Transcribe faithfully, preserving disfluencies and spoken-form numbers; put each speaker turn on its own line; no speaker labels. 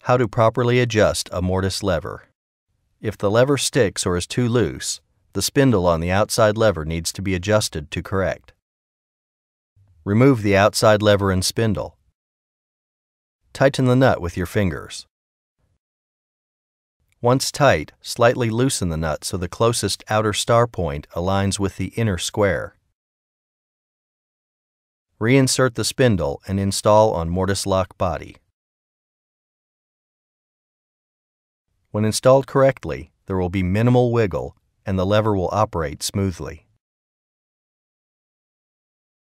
How to properly adjust a mortise lever. If the lever sticks or is too loose, the spindle on the outside lever needs to be adjusted to correct. Remove the outside lever and spindle. Tighten the nut with your fingers. Once tight, slightly loosen the nut so the closest outer star point aligns with the inner square. Reinsert the spindle and install on mortise lock body. When installed correctly, there will be minimal wiggle and the lever will operate smoothly.